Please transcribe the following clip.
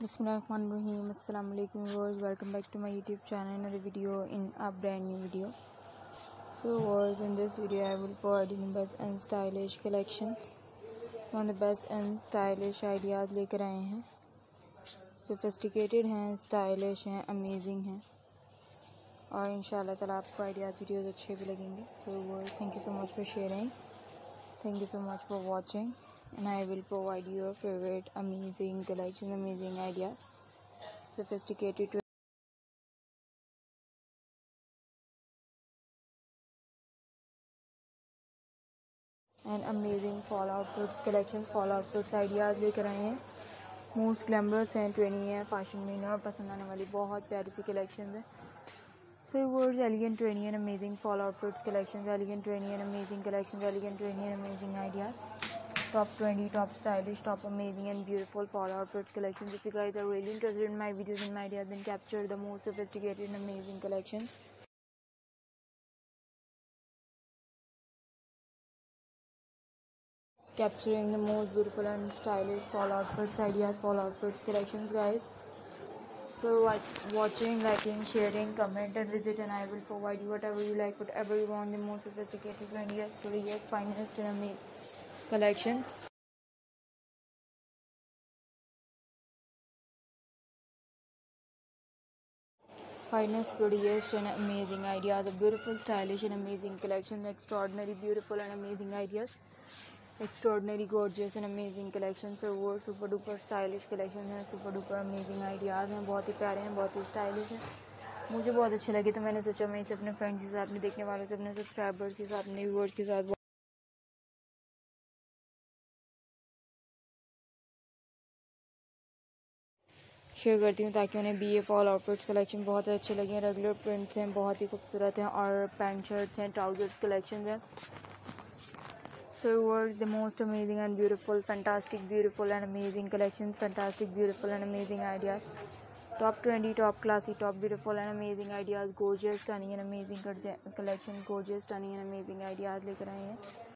Bismillahirrahmanirrahim. Assalamu alaikum viewers. Welcome back to my YouTube channel. Another video in a brand new video. So viewers, in this video I will provide you the best and stylish collections. One of the best and stylish ideas लेकर आए हैं. Sophisticated हैं, stylish हैं, amazing हैं. और इंशाल्लाह ताला आपको आइडियाज़ वीडियोज़ अच्छे भी लगेंगे. So viewers, thank you so much for sharing. Thank you so much for watching. And I will provide your favorite amazing collections, amazing ideas, sophisticated and amazing fall outfits collections, fall outfits ideas लेकर आए हैं. Most glamorous हैं, trendy हैं, fashion में और पसंद आने वाली बहुत प्यारी सी कलेक्शन है. So words elegant, trendy and amazing fall outfits collections, elegant, trendy and amazing collections, elegant, trendy and amazing ideas. Top 20, top stylish, top amazing and beautiful fall outfits collections. If you guys are really interested in my videos and my ideas, then capture the most sophisticated and amazing collections. Capturing the most beautiful and stylish fall outfits ideas, fall outfits collections, guys. So watching, liking, sharing, comment and visit, and I will provide you whatever you like, whatever you want, the most sophisticated, trendiest, prettiest, finest and amazing collections. Finest, prettiest and amazing ideas, a beautiful, stylish and amazing collections, extraordinary, beautiful and amazing ideas, extraordinary, gorgeous and amazing collections. So वो super duper stylish collections हैं, super duper amazing ideas हैं, बहुत ही प्यारे हैं, बहुत ही stylish हैं. मुझे बहुत अच्छे लगे तो मैंने सोचा मैं इसे अपने फ्रेंड्स के साथ, अपने देखने वालों से, अपने सब्सक्राइबर्स के साथ, अपने व्यूअर्स के साथ शेयर करती हूँ ताकि उन्हें भी ये फॉल आउटफिट्स कलेक्शन बहुत अच्छे लगे. रेगुलर प्रिंट्स हैं, बहुत ही खूबसूरत हैं, और पैंट शर्ट्स हैं, ट्राउजर्स कलेक्शन हैं. So words the most amazing and beautiful, fantastic, beautiful and amazing collections, fantastic, beautiful and amazing ideas. Top 20, top classy, top beautiful and amazing ideas, gorgeous, stunning and amazing collections, gorgeous, stunning and amazing ideas लेकर आए हैं.